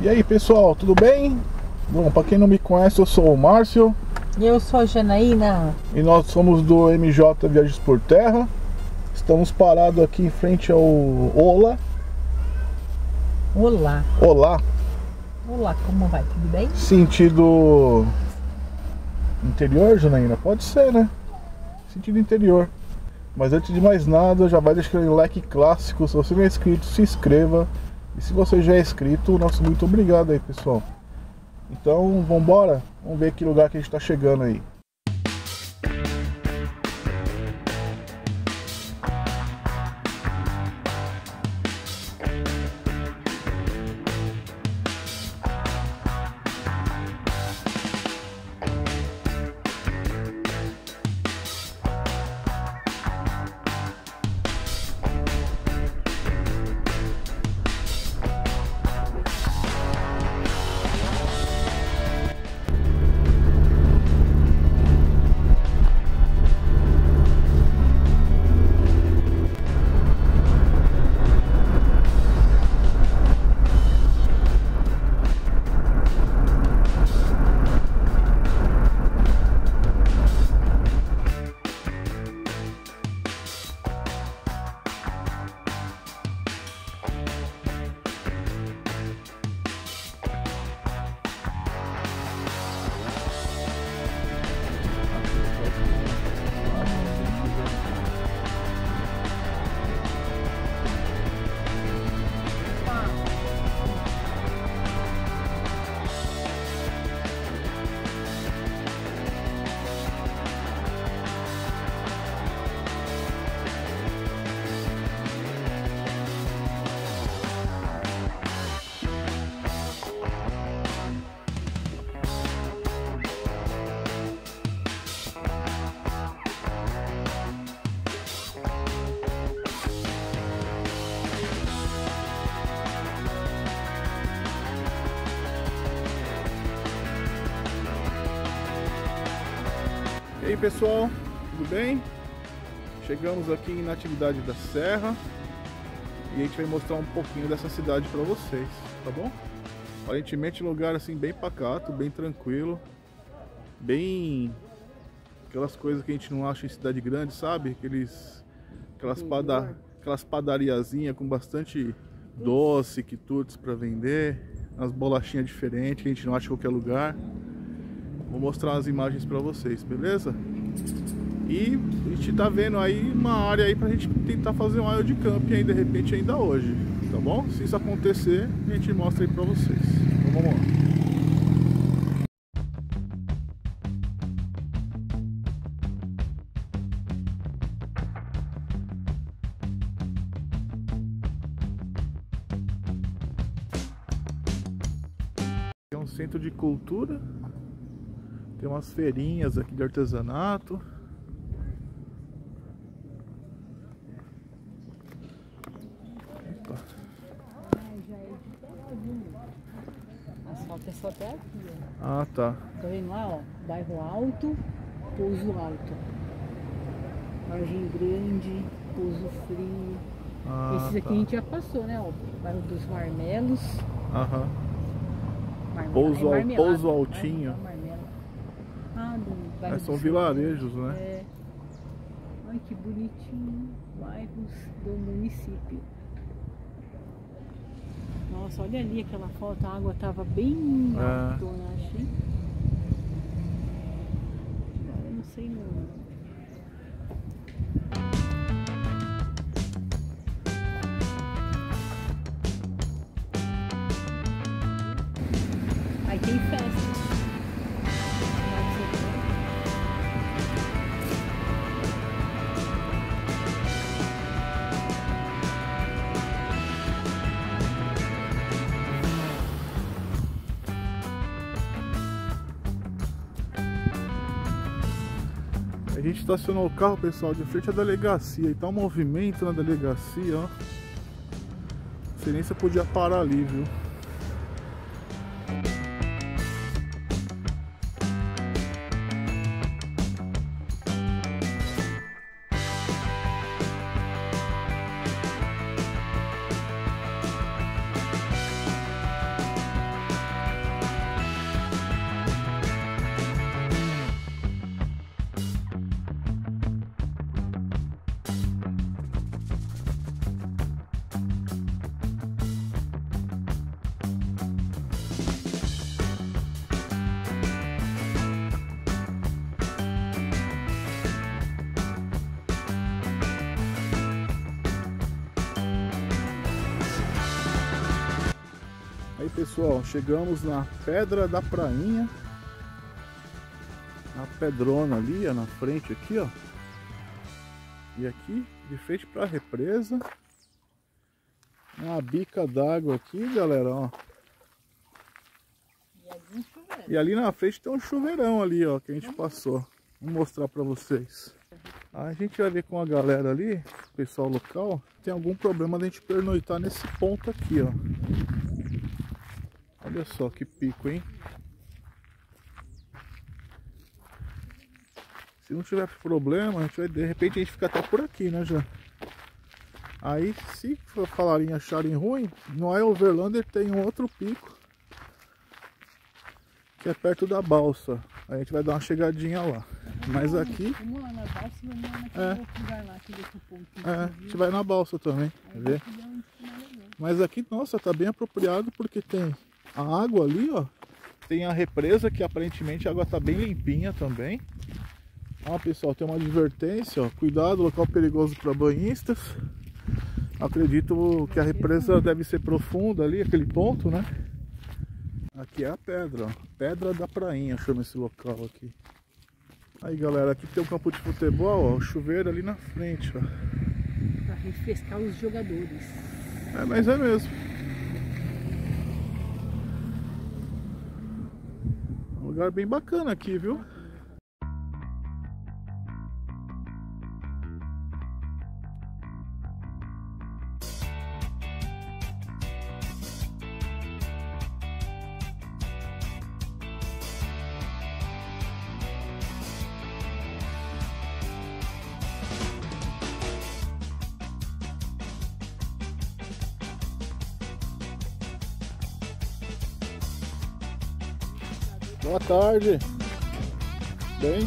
E aí pessoal, tudo bem? Bom, para quem não me conhece, eu sou o Márcio. E eu sou a Janaína. E nós somos do MJ Viagens por Terra. Estamos parados aqui em frente ao Olá. Olá. Olá. Olá, como vai? Tudo bem? Sentido interior, Janaína? Pode ser, né? Sentido interior. Mas antes de mais nada, já vai deixar aquele like clássico. Se você não é inscrito, se inscreva. E se você já é inscrito, nosso muito obrigado aí, pessoal. Então, vambora? Vamos ver que lugar que a gente tá chegando aí. E aí pessoal, tudo bem? Chegamos aqui em Natividade da Serra e a gente vai mostrar um pouquinho dessa cidade para vocês, tá bom? Aparentemente lugar assim bem pacato, bem tranquilo, bem aquelas coisas que a gente não acha em cidade grande, sabe? Aquelas padariazinhas com bastante doce, quitutes para vender, umas bolachinhas diferentes que a gente não acha em qualquer lugar. Vou mostrar as imagens para vocês, beleza? E a gente tá vendo aí uma área aí pra gente tentar fazer um área de camping aí de repente ainda hoje, tá bom? Se isso acontecer, a gente mostra aí pra vocês. Então vamos lá. É um centro de cultura. Tem umas feirinhas aqui de artesanato. Opa. Já é de terrazinho. Asfalto é só até aqui, ó. Ah, tá. Tá vendo lá, ó? Bairro Alto, Pouso Alto. Vargem Grande, Pouso Frio. Ah, Esses aqui tá. a gente já passou, né? Ó, bairro dos Marmelos. Aham. Marmelada, Pouso Altinho. Marmela. Ah, do bairro São dos vilarejos, né? É. Ai, que bonitinho. Bairros do município. Nossa, olha ali aquela foto, a água tava bem altona, achei. Agora eu não sei não. Aí tem festa. A gente estacionou o carro, pessoal, de frente à delegacia. E tá um movimento na delegacia, ó. Não sei nem se eu podia parar ali, viu? pessoal, chegamos na Pedra da Prainha. A pedrona ali, ó, na frente aqui, ó. E aqui, de frente para a represa. Uma bica d'água aqui, galera, ó. E ali na frente tem um chuveirão ali, ó, que a gente passou. Vou mostrar para vocês. A gente vai ver com a galera ali, o pessoal local, tem algum problema da gente pernoitar nesse ponto aqui, ó. Olha só que pico, hein? Se não tiver problema, a gente vai, de repente a gente fica até por aqui, né, já. Aí, se falarem acharem ruim, no Overlander tem um outro pico, que é perto da balsa. A gente vai dar uma chegadinha lá. Mas aqui... Vamos lá na balsa e vamos lá naquele outro lugar lá, que deixa o ponto. a gente vai na balsa também, quer ver? Mas aqui, nossa, tá bem apropriado porque tem a água ali, ó. Tem a represa, que aparentemente a água tá bem limpinha também. Ó, pessoal, tem uma advertência, ó. Cuidado, local perigoso para banhistas. Acredito que a represa deve ser profunda ali, aquele ponto, né? Aqui é a pedra, ó. Pedra da Prainha, chama esse local aqui. Aí, galera, aqui tem um campo de futebol, ó, o chuveiro ali na frente, ó. Pra refrescar os jogadores. É, mas é mesmo. Um lugar bem bacana aqui, viu? Boa tarde. Bem?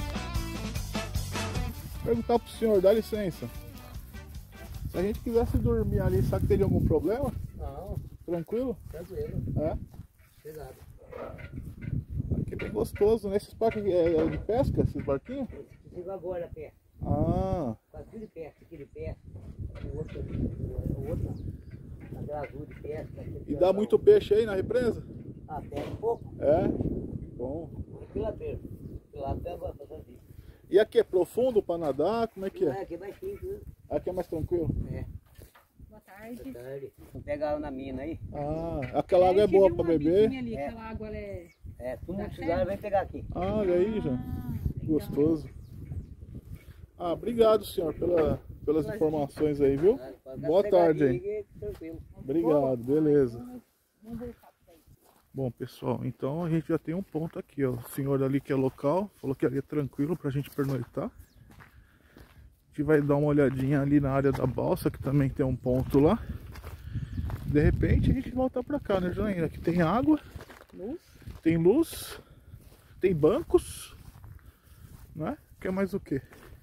Vou perguntar pro senhor, dá licença. Se a gente quisesse dormir ali, sabe que teria algum problema? Não. Tranquilo? Tranquilo. É? Cuidado. Aqui é bem gostoso, né? Esses parques é de pesca, esses barquinhos? Chegou agora perto. Ah. Quase tudo de pesca, aquele de pesca. O outro não. Aquela azul de pesca. E dá muito peixe aí na represa? Ah, pega um pouco. É? Bom. Piladeiro. Piladeiro agora fazendo isso. E aqui é profundo para nadar? Como é que Não é? aqui é baixinho, viu? Aqui é mais tranquilo? É. Boa tarde. Boa tarde. Vamos pegar água na mina aí. Ah, aquela água é boa para beber? Ali, aquela água ela é... É, todo mundo Tá precisar, certo? vem pegar aqui. Ah, olha aí, já. legal. Gostoso. Ah, obrigado, senhor, pelas informações aí, viu? Boa tarde aí. Tranquilo. Obrigado, beleza. Vamos voltar pra aí. Bom, pessoal, então a gente já tem um ponto aqui, ó. O senhor ali que é local, falou que ali é tranquilo pra gente pernoitar. A gente vai dar uma olhadinha ali na área da balsa, que também tem um ponto lá. De repente a gente volta pra cá, né, Janaína? Aqui tem água, tem luz, tem bancos, né? Quer mais o quê?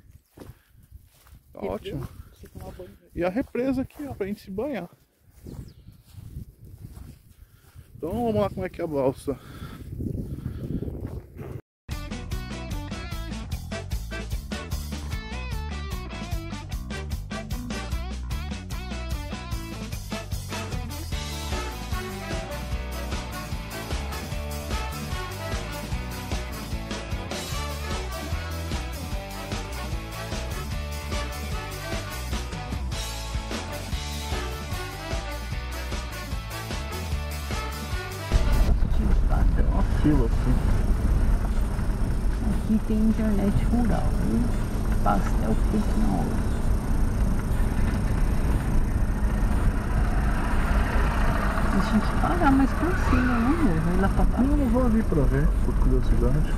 Tá ótimo. Você tomar banho. E a represa aqui, ó, pra gente se banhar. Então vamos lá como é que é a balsa. Tem uma fila assim. Aqui tem internet rural, viu? Pastel feito na hora. A gente pagar mais por cima, não vou. Vai lá pra baixo. Não vou ali pra ver, por curiosidade.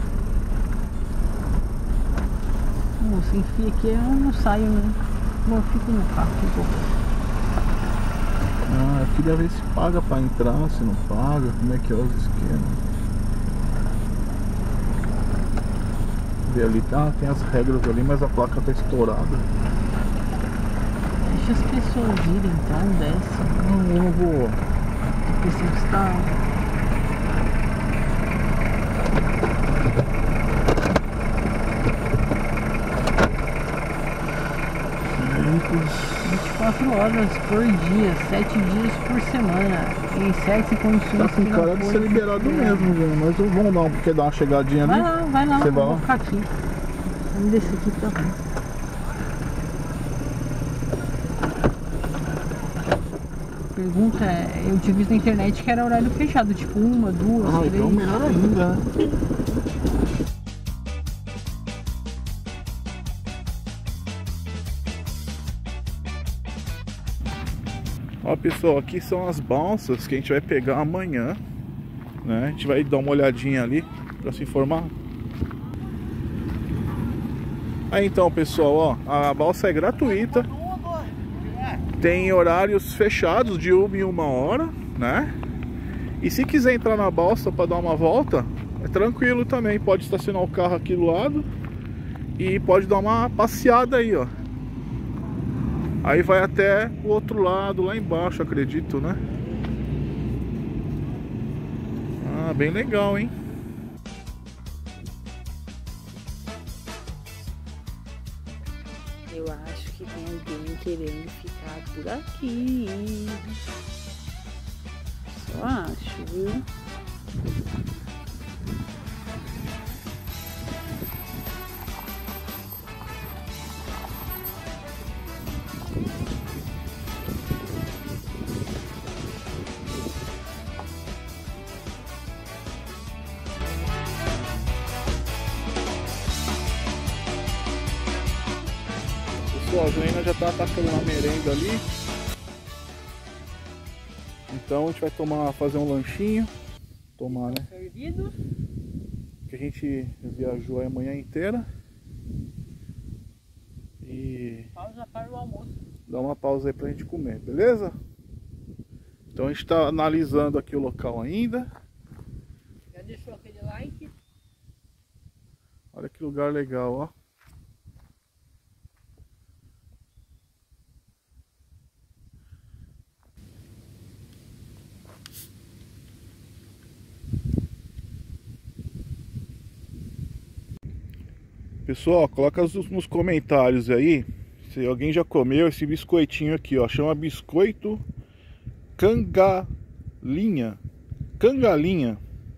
Moça, enfia aqui, eu não saio, né? Eu fico no carro, que vou. Ah, eu queria ver se paga pra entrar, se não paga, como é que é os esquemas. Vê ali, tá, tem as regras ali, mas a placa tá estourada. Deixa as pessoas irem, então, desce. Não, eu não vou. Porque você está... 24 horas por dia, 7 dias por semana, em certas condições. Tá com cara de ser liberado mesmo, velho. Mas vamos dar quer dar uma chegadinha ali? Vai lá, Você eu vai vou lá? ficar aqui. Vamos descer aqui pra cá. Pergunta é, eu tinha visto na internet que era horário fechado, tipo 1, 2, 3. Então melhor ainda, né? Ó pessoal, aqui são as balsas que a gente vai pegar amanhã, né? A gente vai dar uma olhadinha ali para se informar. Aí então pessoal, ó, a balsa é gratuita. Tem horários fechados de 1 em 1 hora, né? E se quiser entrar na balsa para dar uma volta, é tranquilo também. Pode estacionar o carro aqui do lado e pode dar uma passeada aí, ó. Aí vai até o outro lado, lá embaixo, acredito, né? Ah, bem legal, hein? Eu acho que tem alguém querendo ficar por aqui. Só acho, viu? Pessoal, a Joana já tá atacando uma merenda ali. Então a gente vai fazer um lanchinho. Tomar, né? Servido. Que a gente viajou a manhã inteira. E Pausa para o almoço. dá uma pausa aí pra gente comer, beleza? Então a gente tá analisando aqui o local ainda. Já deixou aquele like? Olha que lugar legal, ó. Pessoal, coloca nos comentários aí se alguém já comeu esse biscoitinho aqui, ó. Chama biscoito cangalinha. Cangalinha.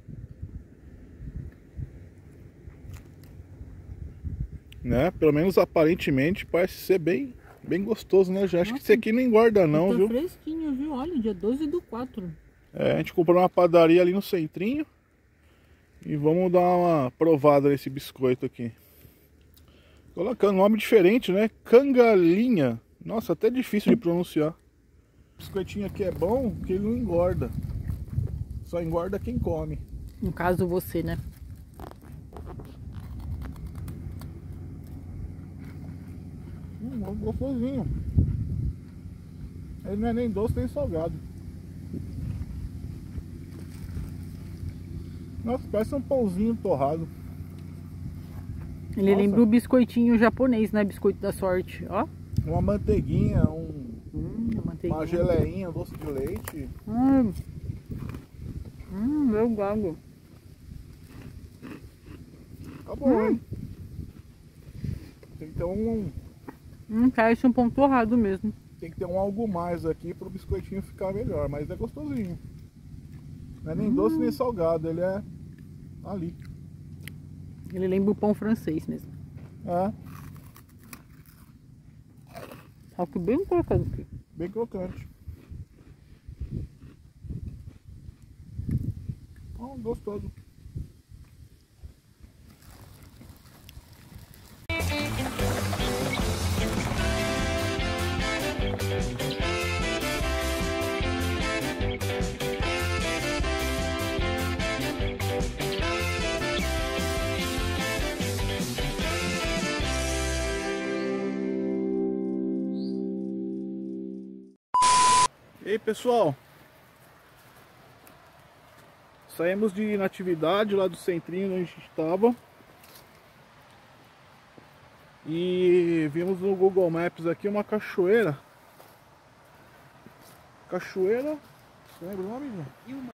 Né? Pelo menos aparentemente parece ser bem gostoso, né? Já acho que esse aqui não engorda não, tá viu? Fresquinho, viu? Olha, dia 12/4. É, a gente comprou uma padaria ali no centrinho. E vamos dar uma provada nesse biscoito aqui. Colocando um nome diferente, né? Cangalinha. Nossa, até difícil de pronunciar. O biscoitinho aqui é bom porque ele não engorda. Só engorda quem come. No caso você, né? Gostosinho. Ele não é nem doce nem salgado. Nossa, parece um pãozinho torrado. Ele Nossa. lembra o biscoitinho japonês, né? Biscoito da sorte, ó. Uma manteiguinha, Manteiguinha. uma geleinha, doce de leite. Meu gago. Tá bom, hein? Tem que ter Parece um pão torrado mesmo. tem que ter um algo mais aqui pro biscoitinho ficar melhor, mas é gostosinho. Não é nem doce nem salgado, ele é ali. Ele lembra o pão francês mesmo. É, Só que bem crocante. bem crocante. Gostoso. E aí pessoal, saímos de Natividade lá do centrinho onde a gente estava e vimos no Google Maps aqui uma cachoeira. Cachoeira, você lembra o nome?